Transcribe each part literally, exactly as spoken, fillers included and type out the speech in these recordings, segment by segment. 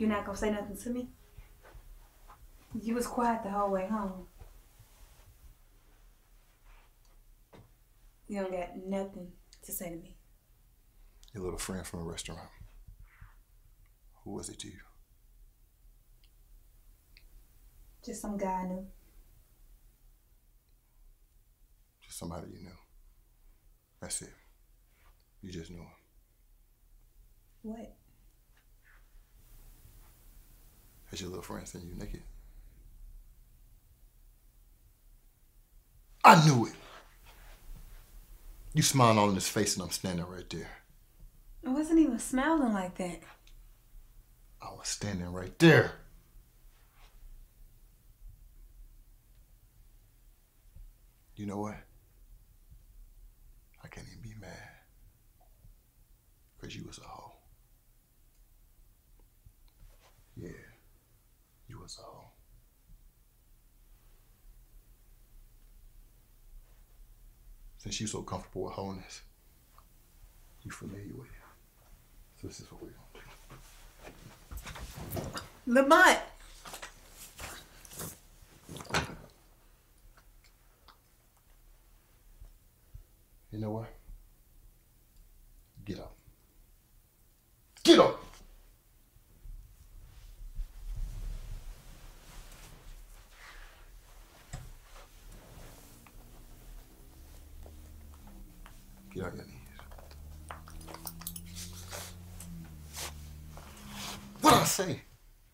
not gonna say nothing to me? You was quiet the whole way home. You don't got nothing to say to me. Your little friend from the restaurant. Who was it to you? Just some guy I knew. Just somebody you knew. That's it. You just knew him. What? Has your little friend seen you naked? I knew it. You smiled on his face and I'm standing right there. I wasn't even smiling like that. I was standing right there. You know what? I can't even be mad. Because you was a hoe. Yeah, you was a hoe. Since you so comfortable with wholeness, you familiar with it. So this is what we're gonna do. Lamont! You know what? Get up. Get up! Get on your knees. What did I say?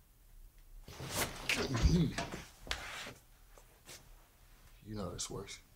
Get on your knees. You know this works.